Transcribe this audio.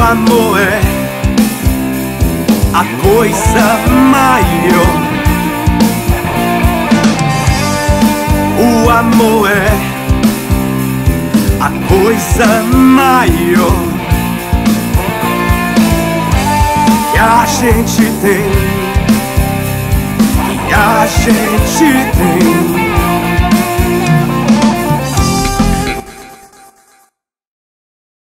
amor é a coisa maior. O amor é a coisa maior que a gente tem, que a gente tem.